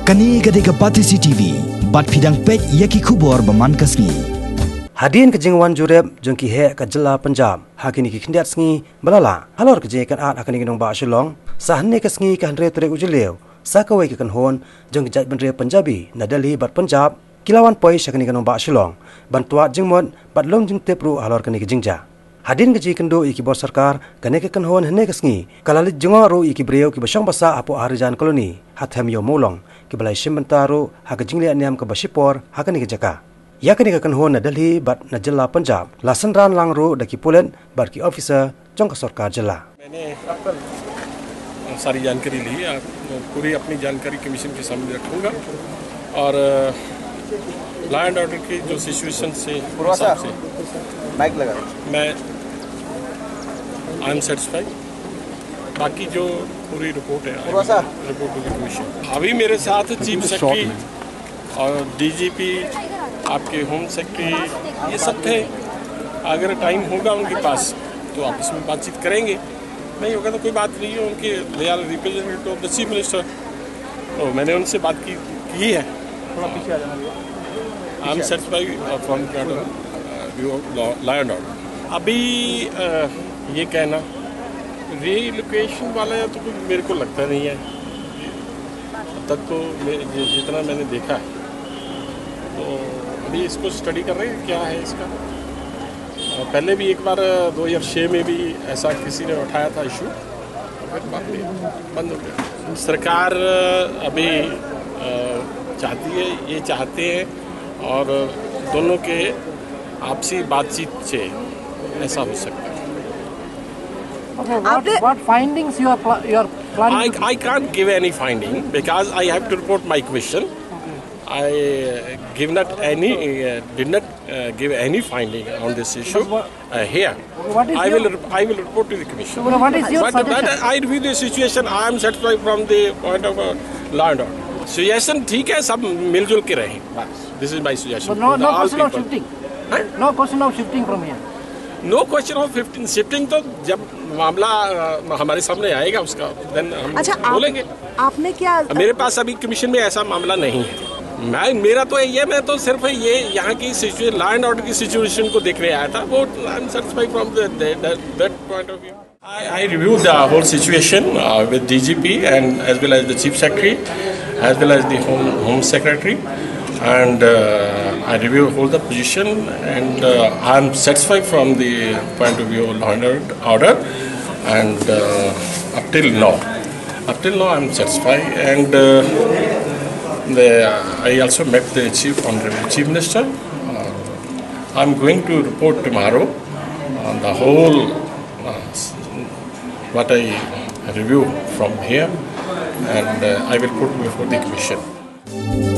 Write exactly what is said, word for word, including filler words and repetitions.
Kani gadega Pati C T V, bat pidang pek yaki kubor baman kasngi. Hadin ke jingwan jureb jengki he ke jela Punjab, hakini ki kindiat sngi balala. Halor ke jekan at hakini ginong ba shilong, sahne ke sngi ke andre tere ujuleu, sakawai ke kanhon jeng jat bendre Punjabi na Delhi bat Punjab, kilawan poi sakini ginong ba shilong, bantuat jengmon bat long jeng tepru halor kani ke jingja. Hadin ke jikendo iki bos sarkar kane ke kanhon hene ke sngi, kalalit jengoro iki breu ki basong basa apo harijan koloni, hathem yo molong. Balai Shimbantaro, haka jingli anyam ke Basipor, haka ni ke Jaka. Ya kani ke kanhon na Delhi bat na jela Punjab, lasan ran langro daki pulen bar ki officer jong ka सरकार jela. मैंने सारी जानकारी ली, पूरी अपनी जानकारी commission के सामने रखूंगा और लॉ एंड ऑर्डर की जो सिचुएशन से हिसाब से माइक लगा मैं आई एम सेटिस्फाइड। बाकी जो पूरी रिपोर्ट है रिपोर्ट टू द कमीशन। अभी मेरे साथ चीफ सेक्रेटरी और डीजीपी, आपके होम सेक्रेटरी, ये सब थे। अगर टाइम होगा उनके पास तो आपस में बातचीत करेंगे, नहीं होगा तो कोई बात नहीं है। उनके they are representative of the chief minister, तो मैंने उनसे बात की की है। I am satisfied from law and order. अभी ये कहना रीलोकेशन वाला है तो कुछ मेरे को लगता नहीं है। अब तक तो जितना मैंने देखा है तो अभी इसको स्टडी कर रहे हैं क्या है इसका। पहले भी एक बार दो हज़ार छह में भी ऐसा किसी ने उठाया था इशू, फिर बात बंद हो गया। सरकार अभी चाहती है, ये चाहते हैं और दोनों के आपसी बातचीत से ऐसा हो सकता है। Okay, what, what findings you are you are planning? I, I can't give any finding because I have to report my question. Okay. I uh, give not any uh, did not uh, give any finding on this issue what, uh, here. What is I your, will I will report to the commission. So what is your but, suggestion? But I review the situation. I am satisfied from the point of uh, law and order. Suggestion ठीक है, सब मिलजुल के रहें. This is my suggestion. But no no question people. of shifting. Huh? No question of shifting from here. No question of fifteen shifting तो जब मामला हमारे सामने आएगा उसका देन हम अच्छा, बोलेंगे। आप, आपने क्या मेरे पास अभी कमीशन में ऐसा मामला नहीं है। मैं मेरा तो ये मैं तो सिर्फ ये यहाँ की सिचुएशन लॉ एंड ऑर्डर की सिचुएशन को देखने आया था। वो I am satisfied from that point of view. I, I reviewed the whole situation uh, with D G P and as well as the Chief Secretary, as well as the Home Home Secretary, and uh, I reviewed all the position, and uh, I am satisfied from the point of view of law and order, and uh, up till now, up till now I am satisfied, and uh, the, I also met the Chief Honorable Chief Minister. Uh, I am going to report tomorrow on the whole. Uh, what I review from here, and uh, I will put before the commission.